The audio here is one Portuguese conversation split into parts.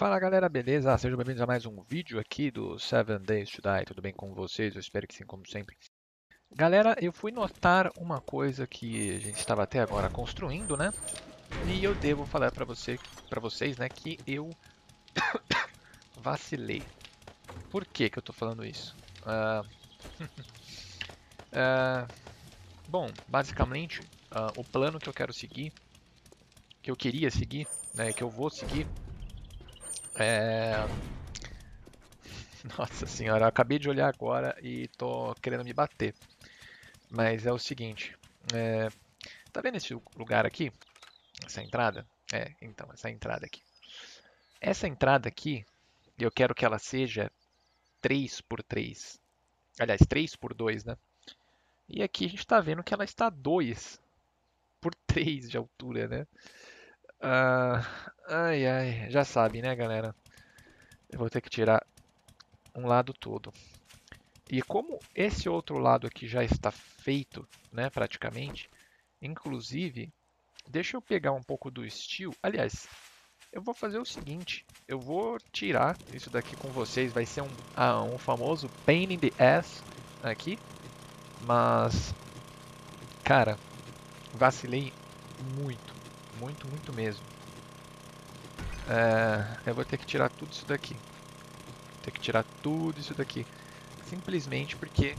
Fala galera, beleza? Sejam bem-vindos a mais um vídeo aqui do 7 Days to Die. Tudo bem com vocês? Eu espero que sim, como sempre. Galera, eu fui notar uma coisa que a gente estava até agora construindo, né? E eu devo falar para vocês, né, que eu vacilei. Por que que eu tô falando isso? Ah, ah, bom, basicamente, o plano que eu quero seguir, que eu queria seguir, né, que eu vou seguir, é... Nossa senhora, eu acabei de olhar agora e tô querendo me bater. Mas é o seguinte, tá vendo esse lugar aqui? Essa entrada? Então, essa entrada aqui. Essa entrada aqui, eu quero que ela seja 3 por 3. Aliás, 3 por 2, né? E aqui a gente está vendo que ela está 2 por 3 de altura, né? Ah, ai, ai, já sabe, né, galera? Eu vou ter que tirar um lado todo. E como esse outro lado aqui já está feito, né, praticamente, inclusive, deixa eu pegar um pouco do steel. Aliás, eu vou fazer o seguinte, eu vou tirar isso daqui com vocês, vai ser um famoso pain in the ass aqui, mas, cara, vacilei muito, muito, muito mesmo. Eu vou ter que tirar tudo isso daqui, vou ter que tirar tudo isso daqui, simplesmente porque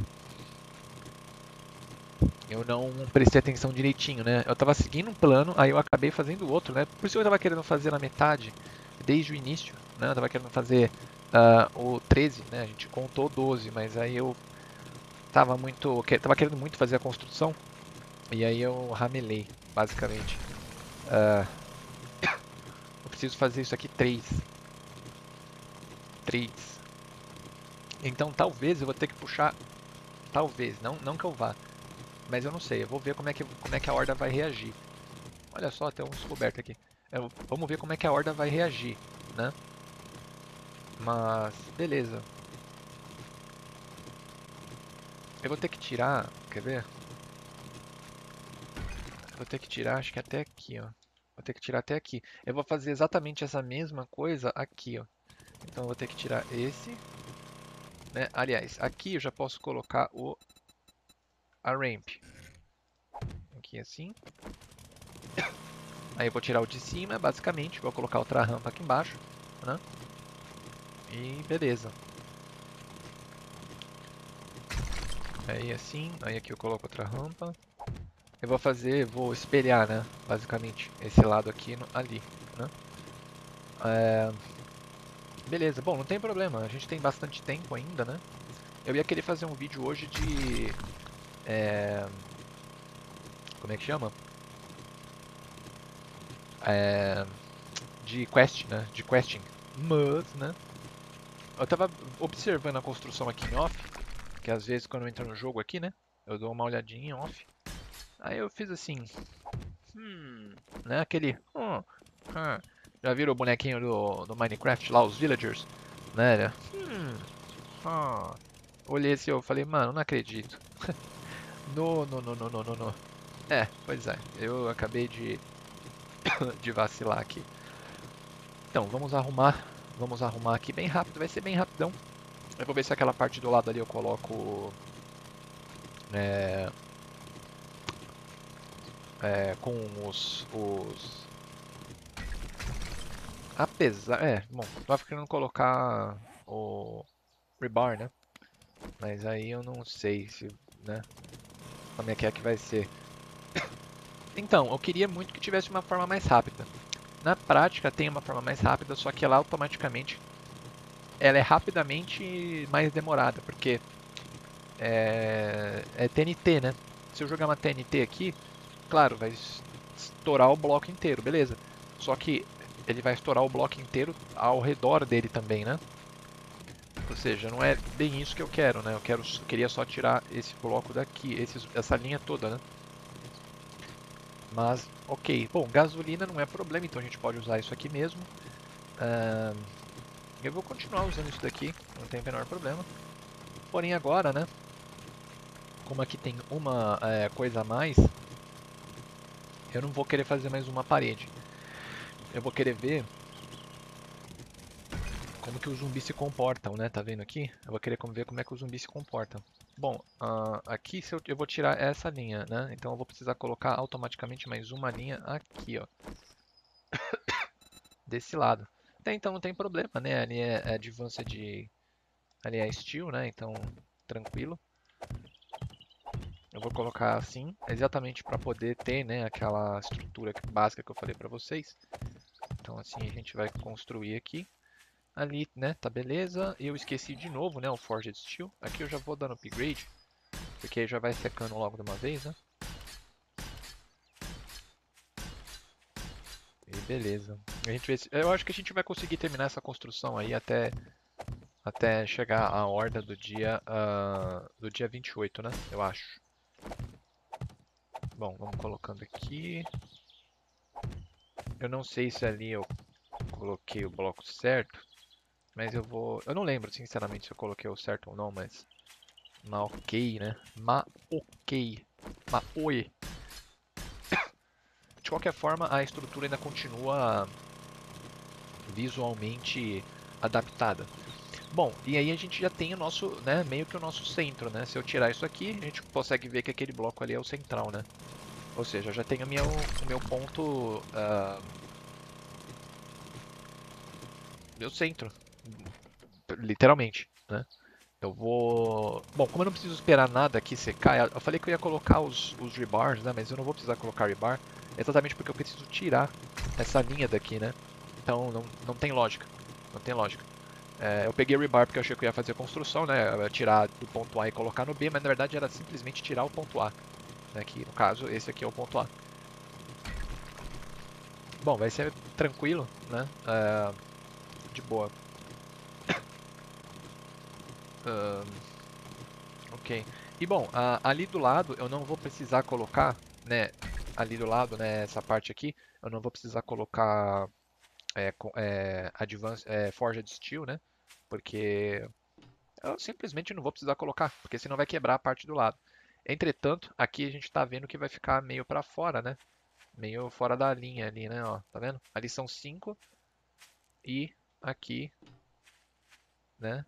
eu não prestei atenção direitinho, né? Eu tava seguindo um plano, aí eu acabei fazendo outro, né? Por isso eu tava querendo fazer na metade, desde o início, né? Eu tava querendo fazer o 13, né? A gente contou 12, mas aí eu tava querendo muito fazer a construção, e aí eu ramelei, basicamente. Ah, eu preciso fazer isso aqui 3. 3. Então talvez eu vou ter que puxar, talvez, não que eu vá, mas eu não sei, eu vou ver como é que a horda vai reagir. Olha só, tem um descoberto aqui. Vamos ver como é que a horda vai reagir, né? Mas, beleza. Eu vou ter que tirar, quer ver? Eu vou ter que tirar, acho que até aqui, ó. Vou ter que tirar até aqui. Eu vou fazer exatamente essa mesma coisa aqui, ó. Então eu vou ter que tirar esse, né? Aliás, aqui eu já posso colocar a ramp. Aqui assim. Aí eu vou tirar o de cima, basicamente. Vou colocar outra rampa aqui embaixo, né? E beleza. Aí assim, aí aqui eu coloco outra rampa. Eu vou espelhar, né? Basicamente, esse lado aqui ali, né? É, beleza, bom, não tem problema, a gente tem bastante tempo ainda, né? Eu ia querer fazer um vídeo hoje de... é, como é que chama? É, de quest, né? De questing. Mas, né? Eu tava observando a construção aqui em off, que às vezes quando eu entro no jogo aqui, né? Eu dou uma olhadinha em off. Aí eu fiz assim, né? Aquele... já viram o bonequinho do Minecraft lá, os villagers? Né? Ah. Olhei assim, eu falei, mano, não acredito. No, no, no, no, no, no, no. Pois é, eu acabei de vacilar aqui. Então, vamos arrumar aqui bem rápido, vai ser bem rapidão. Eu vou ver se aquela parte do lado ali eu coloco é, com apesar, bom, tava querendo colocar o rebar, né? Mas aí eu não sei se, né, como é que vai ser. Então, eu queria muito que tivesse uma forma mais rápida. Na prática tem uma forma mais rápida, só que ela automaticamente ela é rapidamente mais demorada, porque é TNT, né? Se eu jogar uma TNT aqui, claro, vai estourar o bloco inteiro, beleza. Só que ele vai estourar o bloco inteiro ao redor dele também, né? Ou seja, não é bem isso que eu quero, né? Queria só tirar esse bloco daqui, essa linha toda, né? Mas, ok. Bom, gasolina não é problema, então a gente pode usar isso aqui mesmo. Ah, eu vou continuar usando isso daqui, não tem o menor problema. Porém agora, né? Como aqui tem uma coisa a mais, eu não vou querer fazer mais uma parede. Eu vou querer ver como que os zumbis se comportam, né? Tá vendo aqui? Eu vou querer ver como é que os zumbis se comportam. Bom, aqui eu vou tirar essa linha, né? Então eu vou precisar colocar automaticamente mais uma linha aqui, ó. Desse lado. Até então não tem problema, né? Ali é Advanced, ali é Steel, né? Então, tranquilo. Eu vou colocar assim, exatamente para poder ter, né, aquela estrutura básica que eu falei para vocês. Então assim a gente vai construir aqui. Ali, né, tá beleza. Eu esqueci de novo, né, o Forged Steel. Aqui eu já vou dando upgrade, porque aí já vai secando logo de uma vez, né. E beleza. A gente vê eu acho que a gente vai conseguir terminar essa construção aí até chegar a horda do dia 28, né, eu acho. Bom, vamos colocando aqui. Eu não sei se ali eu coloquei o bloco certo, mas eu vou. Eu não lembro, sinceramente, se eu coloquei o certo ou não, mas. Ok, né? Ok. Oi. De qualquer forma, a estrutura ainda continua visualmente adaptada. Bom, e aí a gente já tem o nosso, né, meio que o nosso centro, né? Se eu tirar isso aqui, a gente consegue ver que aquele bloco ali é o central, né? Ou seja, eu já tenho o meu ponto, meu centro, literalmente, né? Eu vou... Bom, como eu não preciso esperar nada aqui secar, eu falei que eu ia colocar os rebars, né? Mas eu não vou precisar colocar rebar, exatamente porque eu preciso tirar essa linha daqui, né? Então não tem lógica, não tem lógica. Eu peguei rebar porque eu achei que eu ia fazer a construção, né? Eu ia tirar do ponto A e colocar no B, mas na verdade era simplesmente tirar o ponto A, né? Que no caso esse aqui é o ponto A. Bom, vai ser tranquilo, né? De boa. Ok. E bom, ali do lado eu não vou precisar colocar, né? Ali do lado, né? Essa parte aqui, eu não vou precisar colocar Forged Steel, né? Porque eu simplesmente não vou precisar colocar, porque senão vai quebrar a parte do lado. Entretanto, aqui a gente está vendo que vai ficar meio para fora, né? Meio fora da linha ali, né? Ó, tá vendo? Ali são 5 e aqui, né?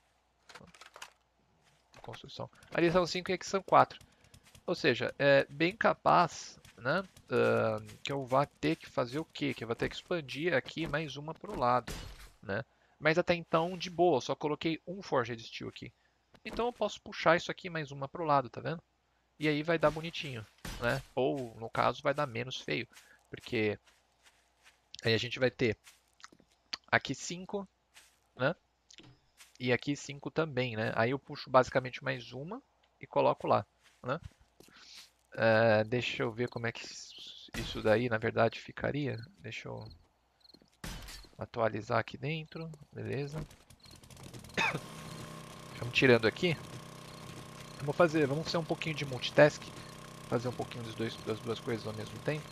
Construção. Ali são 5 e aqui são 4. Ou seja, é bem capaz, né, que eu vá ter que fazer o quê? Que eu vou ter que expandir aqui mais uma para o lado, né? Mas até então, de boa, eu só coloquei um Forged Steel aqui. Então eu posso puxar isso aqui mais uma para o lado, tá vendo? E aí vai dar bonitinho, né? Ou, no caso, vai dar menos feio, porque aí a gente vai ter aqui 5, né? E aqui 5 também, né? Aí eu puxo basicamente mais uma e coloco lá, né? Deixa eu ver como é que isso daí na verdade ficaria. Deixa eu atualizar aqui dentro, beleza. Vamos tirando aqui. Vamos fazer um pouquinho de multitask, fazer um pouquinho das duas coisas ao mesmo tempo.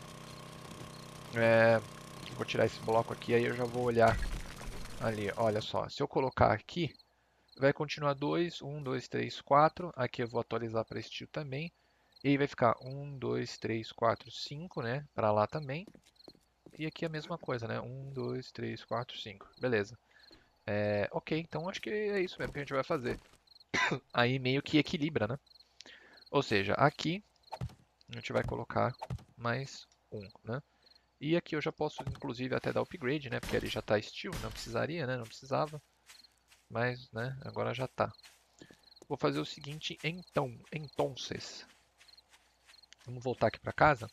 Vou tirar esse bloco aqui, aí eu já vou olhar ali. Olha só, se eu colocar aqui, vai continuar 2, 1, 2, 3, 4. Aqui eu vou atualizar para estilo também. E aí vai ficar 1, 2, 3, 4, 5, né? Para lá também. E aqui a mesma coisa, né? 1, 2, 3, 4, 5. Beleza. Ok, então acho que é isso mesmo que a gente vai fazer. Aí meio que equilibra, né? Ou seja, aqui a gente vai colocar mais um, né? E aqui eu já posso, inclusive, até dar upgrade, né? Porque ele já está steel, não precisaria, né? Não precisava. Mas, né? Agora já está. Vou fazer o seguinte, entonces. Vamos voltar aqui para casa.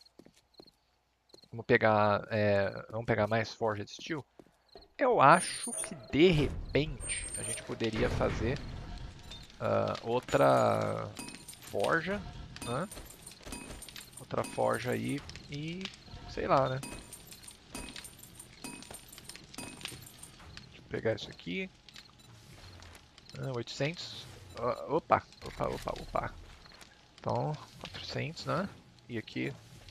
Vamos pegar mais Forged Steel. Eu acho que de repente a gente poderia fazer outra forja, né? Outra forja aí e sei lá, né? Deixa eu pegar isso aqui. 800. Opa. Então, 400, né? E aqui,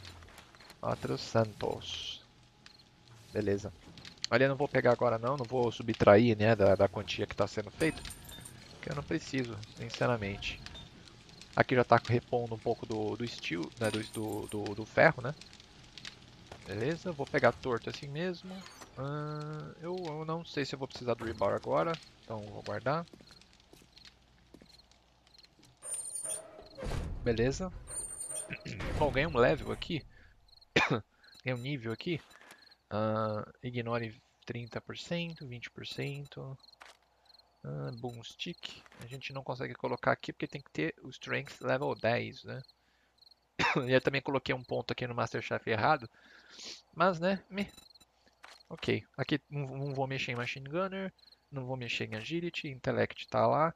400. Beleza. Olha, eu não vou pegar agora não vou subtrair, né, da quantia que está sendo feita, porque eu não preciso, sinceramente. Aqui já está repondo um pouco do steel, né, do ferro, né? Beleza, vou pegar torto assim mesmo. Eu não sei se eu vou precisar do rebar agora, então vou guardar. Beleza. Bom, ganhei um level aqui. Ganhei um nível aqui. Ignore 30%, 20%. Boom stick. A gente não consegue colocar aqui porque tem que ter o strength level 10, né? E eu também coloquei um ponto aqui no Masterchef errado. Mas, né? Ok. Aqui não vou mexer em Machine Gunner. Não vou mexer em Agility. Intellect tá lá.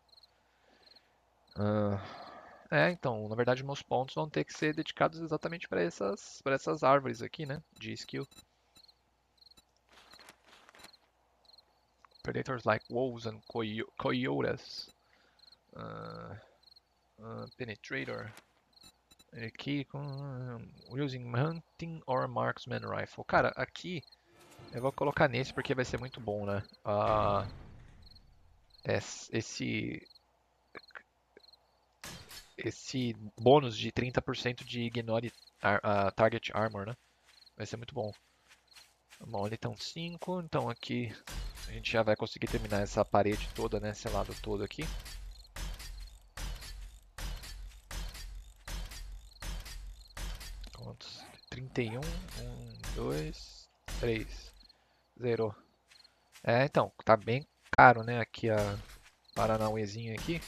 Então, na verdade, meus pontos vão ter que ser dedicados exatamente para essas árvores aqui, né? De skill. Predators like wolves and coyotes. Uh, Penetrator. Aqui com using hunting or marksman rifle. Cara, aqui eu vou colocar nesse porque vai ser muito bom, né? Esse esse bônus de 30% de ignore target armor, né? Vai ser muito bom. Bom, ali estão 5, então aqui a gente já vai conseguir terminar essa parede toda, né? Esse lado todo aqui. Quantos? 31, 1, 2, 3. Zerou. Então, tá bem caro, né? Aqui a Paranauêzinho aqui.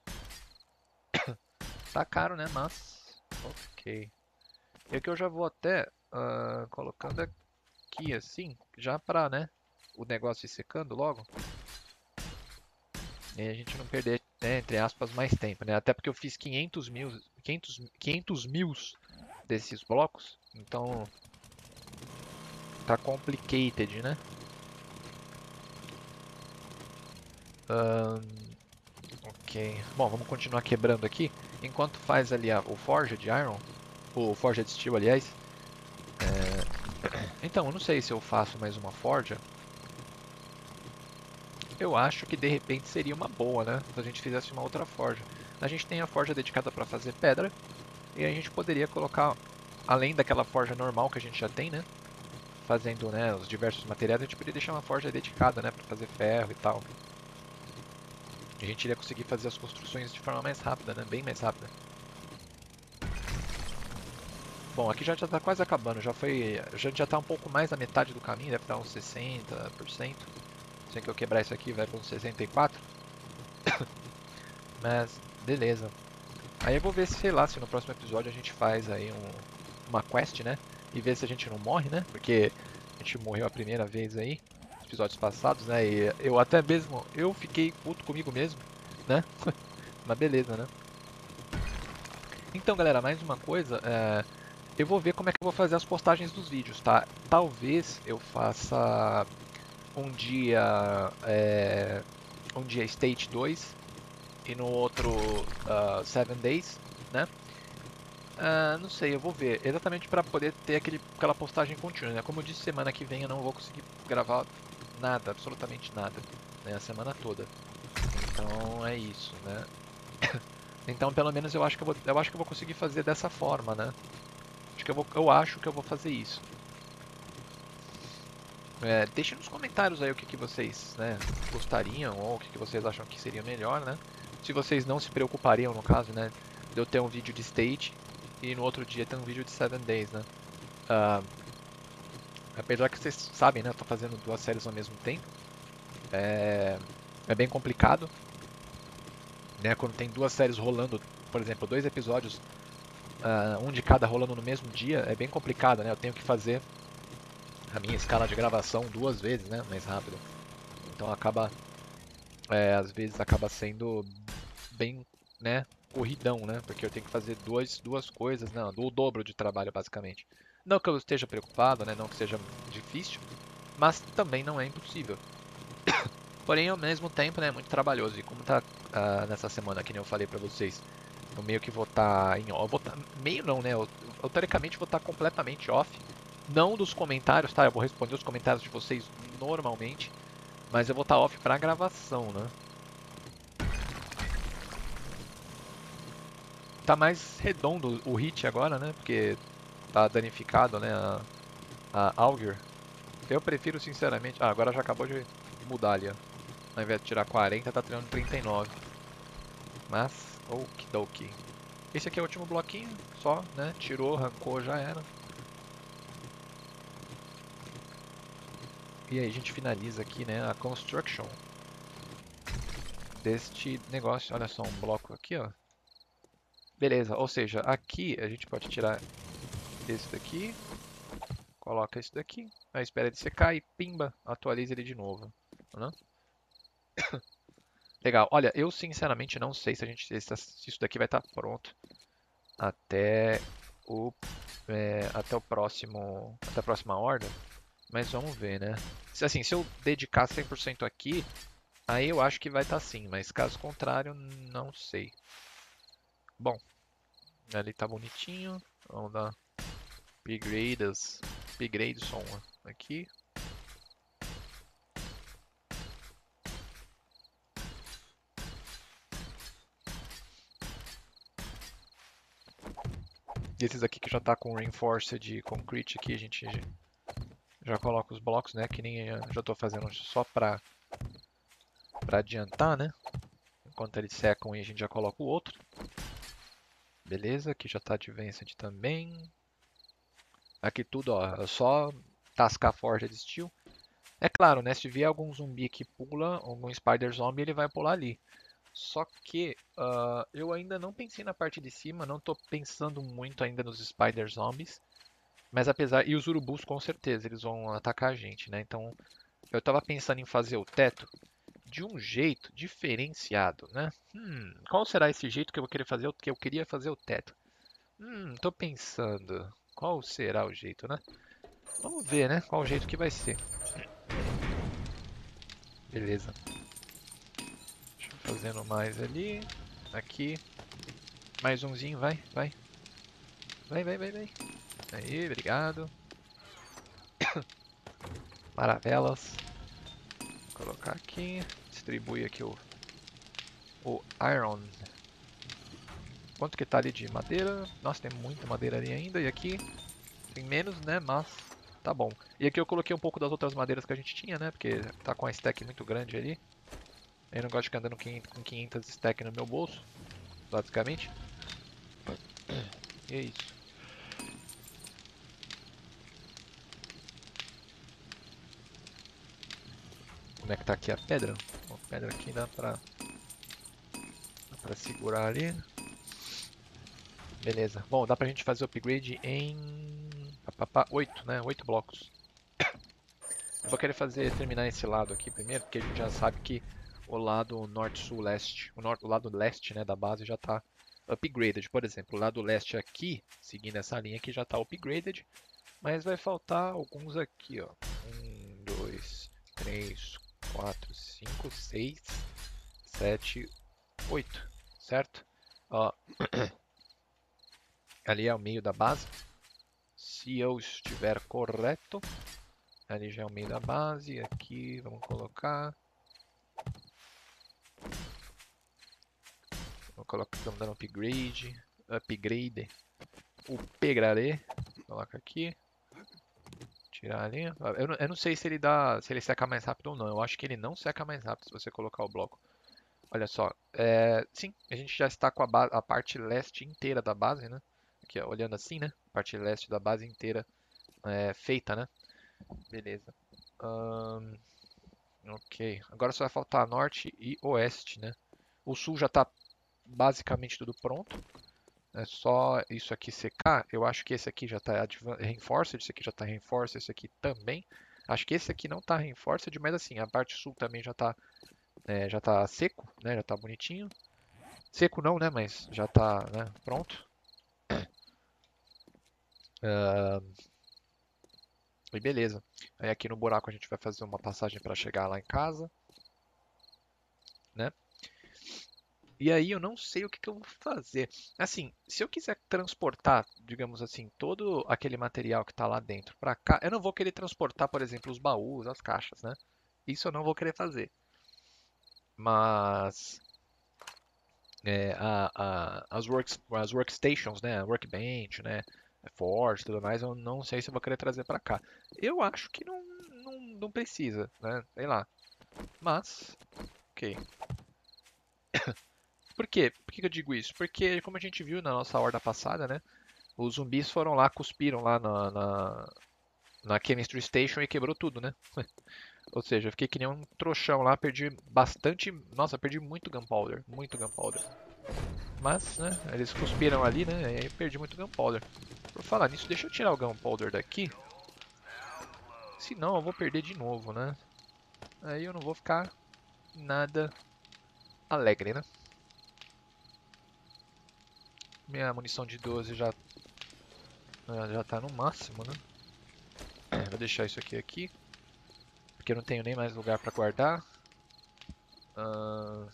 Tá caro, né? Mas, ok. E aqui eu já vou até colocando aqui assim, já pra, né? O negócio ir secando logo. E a gente não perder, né, entre aspas, mais tempo, né? Até porque eu fiz 500 mil desses blocos, então tá complicated, né? Ok. Bom, vamos continuar quebrando aqui. Enquanto faz ali o Forja de Iron, o Forja de Steel, aliás. Então, eu não sei se eu faço mais uma Forja. Eu acho que de repente seria uma boa, né? Se a gente fizesse uma outra Forja. A gente tem a Forja dedicada para fazer pedra. E a gente poderia colocar, além daquela Forja normal que a gente já tem, né? Fazendo, né, os diversos materiais, a gente poderia deixar uma Forja dedicada, né? Para fazer ferro e tal. A gente iria conseguir fazer as construções de forma mais rápida, né? Bem mais rápida. Bom, aqui já está quase acabando, já está um pouco mais da metade do caminho, deve estar uns 60%. Se que eu quebrar isso aqui vai para uns 64%, mas beleza. Aí eu vou ver se, sei lá, se no próximo episódio a gente faz aí uma quest, né? E ver se a gente não morre, né? Porque a gente morreu a primeira vez aí, nos episódios passados, né? E eu até mesmo, eu fiquei puto comigo mesmo, né? Mas beleza, né? Então, galera, mais uma coisa, eu vou ver como é que eu vou fazer as postagens dos vídeos, tá? Talvez eu faça um dia, um dia State 2 e no outro 7 Days, né? Não sei, eu vou ver, exatamente para poder ter aquela postagem contínua, né? Como eu disse, semana que vem eu não vou conseguir gravar nada, absolutamente nada, né? A semana toda. Então é isso, né? Então pelo menos eu acho que eu vou conseguir fazer dessa forma, né? Eu acho que eu vou fazer isso. Deixem nos comentários aí o que vocês, né, gostariam ou o que vocês acham que seria melhor, né? Se vocês não se preocupariam, no caso, né, de eu ter um vídeo de State e no outro dia ter um vídeo de 7 Days, né? Ah, apesar que vocês sabem, né, eu tô fazendo duas séries ao mesmo tempo. É bem complicado, né? Quando tem duas séries rolando, por exemplo, dois episódios, um de cada rolando no mesmo dia, é bem complicado, né? Eu tenho que fazer a minha escala de gravação duas vezes, né, mais rápido. Então às vezes acaba sendo bem, né, corridão, né? Porque eu tenho que fazer duas coisas, não, o dobro de trabalho basicamente. Não que eu esteja preocupado, né? Não que seja difícil, mas também não é impossível. Porém, ao mesmo tempo, né, é muito trabalhoso. E como tá nessa semana, que nem eu falei pra vocês, eu meio que vou estar em off. Meio não, né? Eu teoricamente vou estar completamente off. Não dos comentários, tá? Eu vou responder os comentários de vocês normalmente. Mas eu vou estar off pra gravação, né? Tá mais redondo o hit agora, né? Porque tá danificado, né? a Auger. Eu prefiro sinceramente... Ah, agora já acabou de mudar ali, ó. Ao invés de tirar 40, tá tirando 39. Mas, okidoki. Esse aqui é o último bloquinho, só, né? Tirou, arrancou, já era. E aí a gente finaliza aqui, né, a construction deste negócio. Olha só, um bloco aqui, ó. Beleza, ou seja, aqui a gente pode tirar esse daqui, coloca esse daqui, aí espera ele secar e pimba, atualiza ele de novo, né? Legal, olha, eu sinceramente não sei se se isso daqui vai estar pronto até o, até o próximo, até a próxima horda, mas vamos ver, né? Assim, se eu dedicar 100% aqui, aí eu acho que vai estar sim, mas caso contrário, não sei. Bom, ali tá bonitinho, vamos dar upgrades aqui. E esses aqui que já tá com reinforced de concrete aqui, a gente já coloca os blocos, né? Que nem eu já estou fazendo só para adiantar, né? Enquanto eles secam, a gente já coloca o outro. Beleza, aqui já está Advanced também. Aqui tudo, ó, é só tascar forja de steel. É claro, né? Se vier algum zumbi que pula, algum spider zombie, ele vai pular ali. Só que eu ainda não pensei na parte de cima, não estou pensando muito ainda nos spider zombies. Mas apesar. E os urubus com certeza, eles vão atacar a gente, né? Então eu estava pensando em fazer o teto de um jeito diferenciado, né? Qual será esse jeito que eu vou querer fazer, que eu queria fazer o teto? Tô pensando, qual será o jeito, né? Vamos ver, né? Qual o jeito que vai ser. Beleza. Deixa eu fazendo mais ali, aqui, mais umzinho, vai, vai, vai, vai, vai, vai. Aí, obrigado. Maravelas. Vou colocar aqui, distribui aqui o iron. Quanto que tá ali de madeira? Nossa, tem muita madeira ali ainda. E aqui tem menos, né? Mas tá bom. E aqui eu coloquei um pouco das outras madeiras que a gente tinha, né? Porque tá com a stack muito grande ali. Eu não gosto de ficar andando com 500 stack no meu bolso, basicamente. E é isso. Como é que tá aqui a pedra? A pedra aqui dá pra segurar ali. Beleza. Bom, dá pra gente fazer o upgrade em 8, né? 8 blocos. Eu vou querer terminar esse lado aqui primeiro, porque a gente já sabe que o lado norte-sul-leste, o lado leste, né, da base já está upgraded. Por exemplo, o lado leste aqui, seguindo essa linha aqui, já está upgraded, mas vai faltar alguns aqui, ó. 1, 2, 3, 4, 5, 6, 7, 8, certo? Ó, ali é o meio da base. Se eu estiver correto, ali já é o meio da base. Aqui, vamos colocar. Vou colocar, estamos dando upgrade, upgrade, coloca aqui, tirar ali. Eu não sei se ele seca mais rápido ou não. Eu acho que ele não seca mais rápido se você colocar o bloco. Olha só, sim, a gente já está com a parte leste inteira da base, né? Aqui, ó, olhando assim, né? A parte leste da base inteira feita, né? Beleza. Ahn, ok. Agora só vai faltar norte e oeste, né? O sul já está basicamente tudo pronto. É só isso aqui secar. Eu acho que esse aqui já está reinforced, esse aqui já está reinforced, esse aqui também. Acho que esse aqui não está reinforced, mas assim, a parte sul também já tá seco, né? Já está bonitinho. Seco não, né? Mas já está, né, pronto. Ah, e beleza. Aí aqui no buraco a gente vai fazer uma passagem para chegar lá em casa, né? E aí eu não sei o que eu vou fazer. Assim, se eu quiser transportar, digamos assim, todo aquele material que está lá dentro para cá, eu não vou querer transportar, por exemplo, os baús, as caixas, né? Isso eu não vou querer fazer. Mas as workstations, né? A workbench, né? é forte e tudo mais, eu não sei se eu vou querer trazer pra cá. Eu acho que não precisa, né? Sei lá. Mas, ok. Por quê? Por que que eu digo isso? Porque, como a gente viu na nossa horda passada, né? Os zumbis foram lá, cuspiram lá na Chemistry Station e quebrou tudo, né? Ou seja, eu fiquei que nem um trouxão lá, perdi bastante. Nossa, perdi muito Gunpowder, muito Gunpowder. Mas, né, eles cuspiram ali, né, e aí eu perdi muito Gunpowder. Por falar nisso, deixa eu tirar o Gunpowder daqui. Senão eu vou perder de novo, né? Aí eu não vou ficar nada alegre, né? Minha munição de 12 já tá no máximo, né? Vou deixar isso aqui, porque eu não tenho nem mais lugar pra guardar. Ah,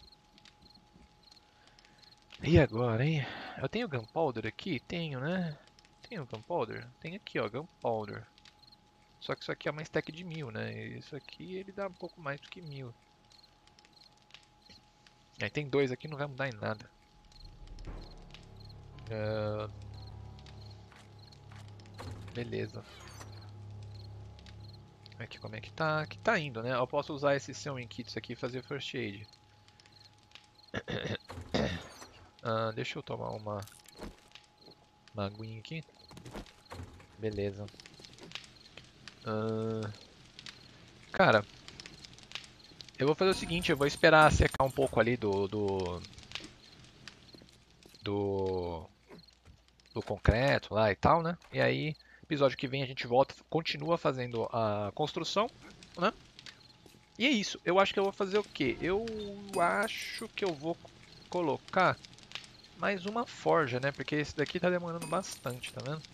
e agora, hein? Eu tenho Gunpowder aqui? Tenho, né? Tenho Gunpowder? Tem aqui, ó, Gunpowder. Só que isso aqui é uma stack de 1000, né? E isso aqui ele dá um pouco mais do que 1000. Aí tem dois aqui, não vai mudar em nada. Ah, beleza. Aqui como é que tá? Aqui tá indo, né? Eu posso usar esse Sewing Kits aqui e fazer First Aid. Deixa eu tomar uma aguinha aqui. Beleza. Ah, cara, eu vou fazer o seguinte, eu vou esperar secar um pouco ali do, do concreto lá e tal, né? E aí, episódio que vem a gente volta, continua fazendo a construção, né? E é isso. Eu acho que eu vou fazer o quê? Eu acho que eu vou colocar mais uma forja, né? Porque esse daqui tá demorando bastante, tá vendo?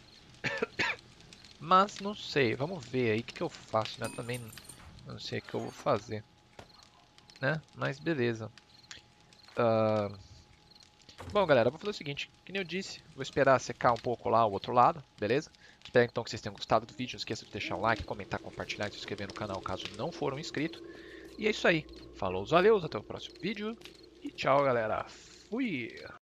Mas não sei, vamos ver aí o que que eu faço, né? Também não sei o que eu vou fazer, né? Mas beleza. Ah, bom, galera, vou fazer o seguinte, que nem eu disse, vou esperar secar um pouco lá o outro lado, beleza? Espero então que vocês tenham gostado do vídeo, não esqueça de deixar um like, comentar, compartilhar e se inscrever no canal caso não for um inscrito. E é isso aí, falou, valeu, até o próximo vídeo e tchau, galera. Fui!